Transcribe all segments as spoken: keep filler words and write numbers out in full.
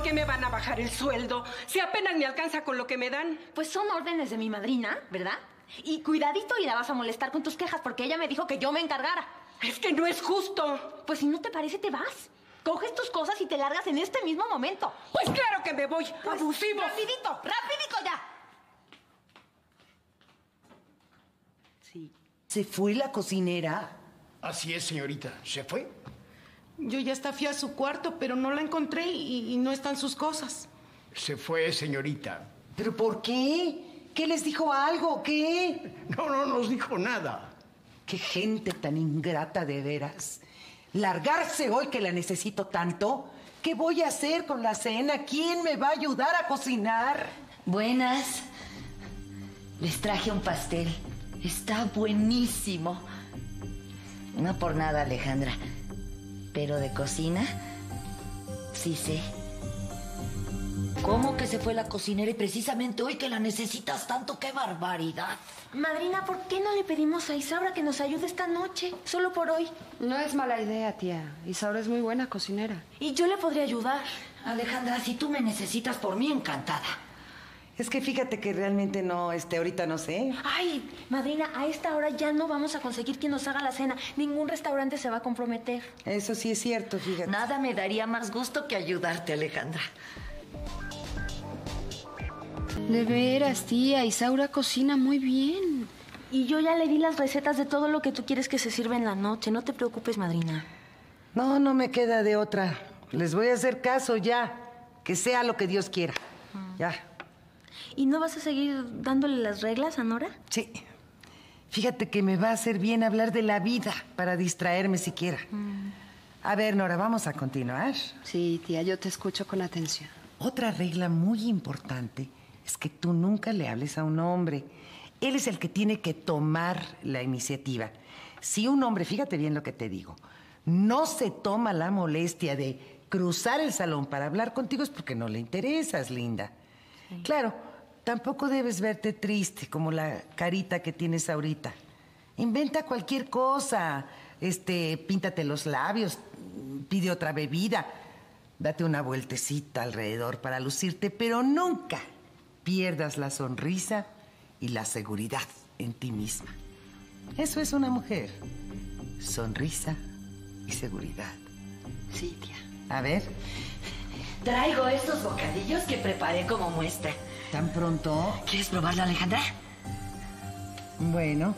¿Por qué me van a bajar el sueldo? Si apenas me alcanza con lo que me dan. Pues son órdenes de mi madrina, ¿verdad? Y cuidadito y la vas a molestar con tus quejas porque ella me dijo que yo me encargara. Es que no es justo. Pues si no te parece, te vas. Coges tus cosas y te largas en este mismo momento. Pues claro que me voy. Pues, abusivo. Rapidito, rapidito ya. Sí. ¿Se fue la cocinera? Así es, señorita. ¿Se fue? Yo ya hasta fui a su cuarto, pero no la encontré y, y no están sus cosas. Se fue, señorita. ¿Pero por qué? ¿Qué les dijo algo? ¿Qué? No, no nos dijo nada. Qué gente tan ingrata de veras. Largarse hoy que la necesito tanto. ¿Qué voy a hacer con la cena? ¿Quién me va a ayudar a cocinar? Buenas. Les traje un pastel. Está buenísimo. No por nada, Alejandra. Pero de cocina, sí sé. ¿Cómo que se fue la cocinera y precisamente hoy que la necesitas tanto? ¡Qué barbaridad! Madrina, ¿por qué no le pedimos a Isaura que nos ayude esta noche? Solo por hoy. No es mala idea, tía. Isaura es muy buena cocinera. Y yo le podría ayudar. Alejandra, si tú me necesitas, por mí encantada. Es que fíjate que realmente no, este, ahorita no sé. Ay, madrina, a esta hora ya no vamos a conseguir quien nos haga la cena. Ningún restaurante se va a comprometer. Eso sí es cierto, fíjate. Nada me daría más gusto que ayudarte, Alejandra. De veras, tía. Isaura cocina muy bien. Y yo ya le di las recetas de todo lo que tú quieres que se sirva en la noche. No te preocupes, madrina. No, no me queda de otra. Les voy a hacer caso ya. Que sea lo que Dios quiera. Mm. Ya. ¿Y no vas a seguir dándole las reglas a Nora? Sí. Fíjate que me va a hacer bien hablar de la vida para distraerme siquiera. Mm. A ver, Nora, vamos a continuar. Sí, tía, yo te escucho con atención. Otra regla muy importante es que tú nunca le hables a un hombre. Él es el que tiene que tomar la iniciativa. Si un hombre, fíjate bien lo que te digo, no se toma la molestia de cruzar el salón para hablar contigo es porque no le interesas, linda. Sí. Claro, tampoco debes verte triste como la carita que tienes ahorita. Inventa cualquier cosa. Este, píntate los labios, pide otra bebida, date una vueltecita alrededor para lucirte, pero nunca pierdas la sonrisa y la seguridad en ti misma. Eso es una mujer. Sonrisa y seguridad. Sí, tía. A ver. Traigo estos bocadillos que preparé como muestra. ¿Tan pronto? ¿Quieres probarla, Alejandra? Bueno.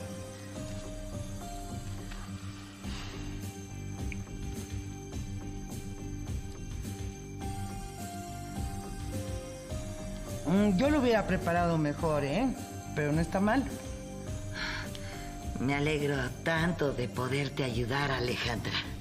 Yo lo hubiera preparado mejor, ¿eh? Pero no está mal. Me alegro tanto de poderte ayudar, Alejandra.